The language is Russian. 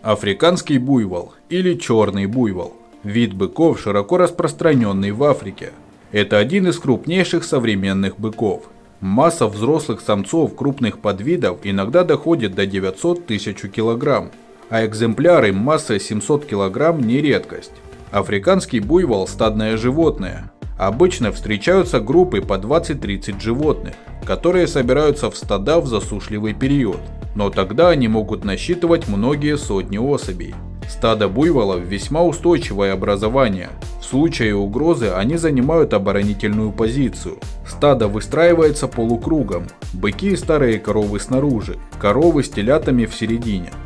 Африканский буйвол или черный буйвол – вид быков, широко распространенный в Африке. Это один из крупнейших современных быков. Масса взрослых самцов крупных подвидов иногда доходит до 900 тысяч килограмм, а экземпляры массой 700 килограмм не редкость. Африканский буйвол – стадное животное. Обычно встречаются группы по 20-30 животных, которые собираются в стада в засушливый период, но тогда они могут насчитывать многие сотни особей. Стадо буйволов весьма устойчивое образование. В случае угрозы они занимают оборонительную позицию. Стадо выстраивается полукругом. Быки и старые коровы снаружи, коровы с телятами в середине.